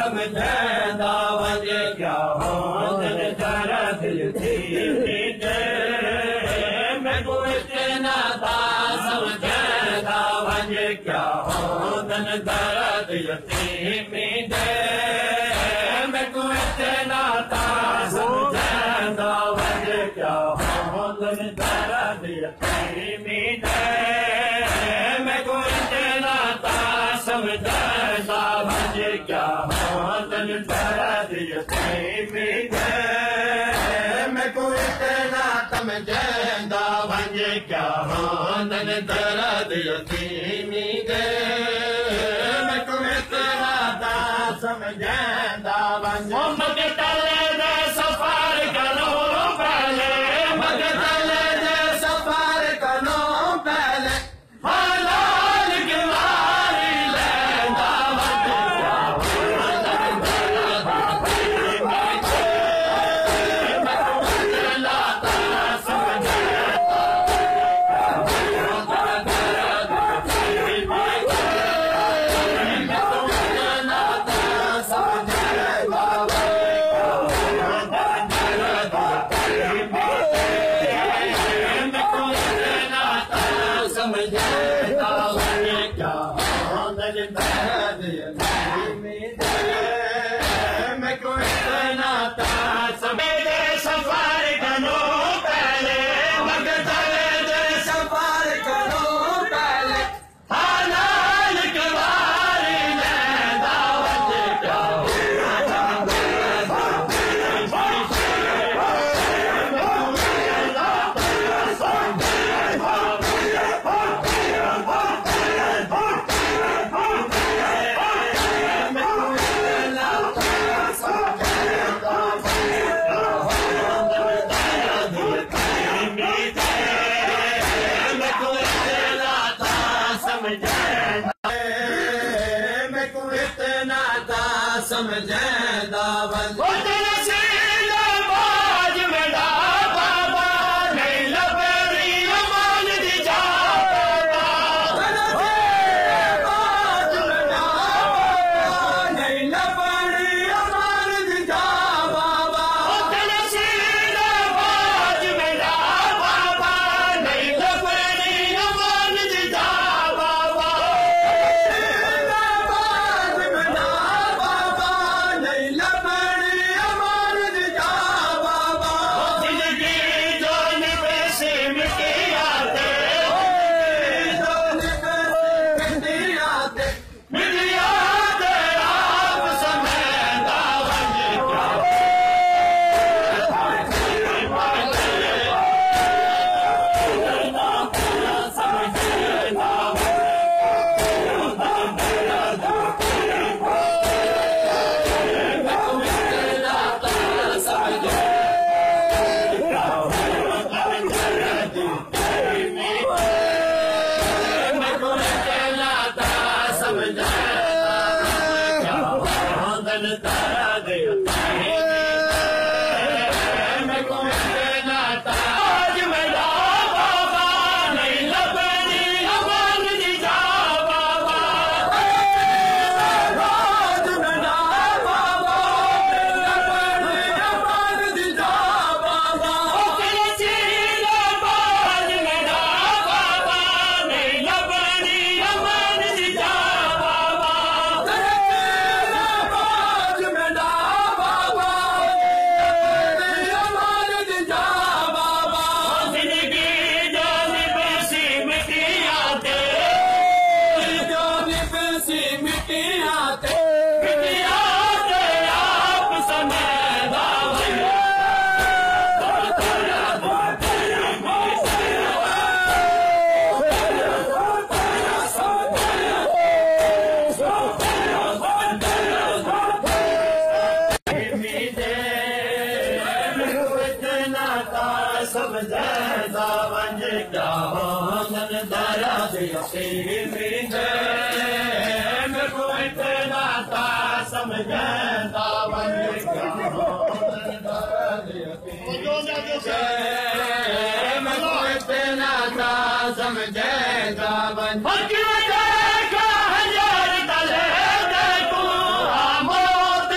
समझंदा वञे क्या होंदन दर्द थी मीठे मैनू इतना था समझंदा वञे क्या होंदन दर्द थी मीठे मैनू इतना था समझंदा वञे क्या होंदन दर्द थी मीठे मैनू इतना था समझंदा वञे क्या होंदन दर्द थी मीठे मैनू इतना समझंदा वञे क्या होंदन दर्द थी मीठे मैनू इतना था समझंदा वञे मगतल दे सफर करो पहले मगतल दे सफर करो पहले हालाल की वारी लेंदा वञे क्या होंदन दर्द थी मीठे मैनू इतना था समझंदा होंदन दर्द थी मीठे मैनू इतना था समझंदा समझंदा वञे क्या होंदन दर्द थी मीठे मैनू इतना था समझे सफर करो पहले मगतल दे सफर करो पहले हालाल की वारी लेंदा वञे क्या होंदन दर्द थी मीठे मैनू इतना था समझंदा समझंदा वञे बाज मेरा बाबा नहीं लबरी अमान दी जा बाज मेरा नहीं लबरी अमान दी जा बाबा बाज मेरा बाबा नहीं लबरी अमान दी जा बाबा बाज मेरा बाबा नहीं लबरी अमान दी जा बाबा जिंदगी जान पैसे मिटी आते जान पैसे मिटी आते आप समझंदा वञे क्या समझंदा समझंदा वञे क्या होंदन दर्द थी मीठे मैनू इतना था समझंदा वञे क्या होंदन दर्द थी मीठे मैनू इतना था समझंदा वञे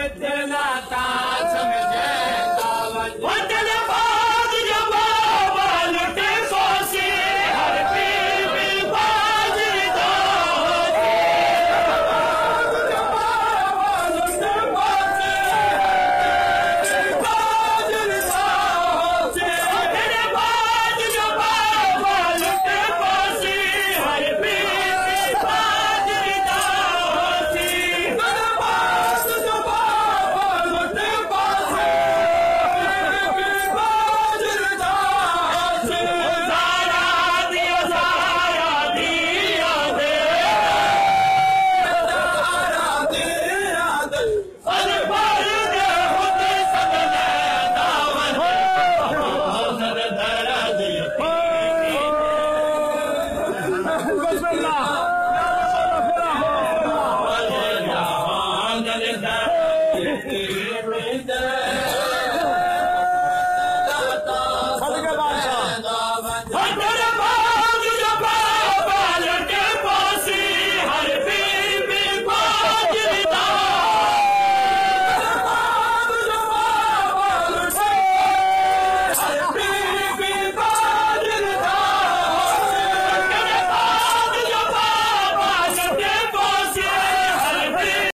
इतना ता समझेंदा वतन बाग जो बाबा लुटे सोसी हर बीबी बाजदा जो बाबा लुटे सोसी बाजदा वतन बाग जो बाबा लुटे सोसी हर बीबी बाजदा Bismillah.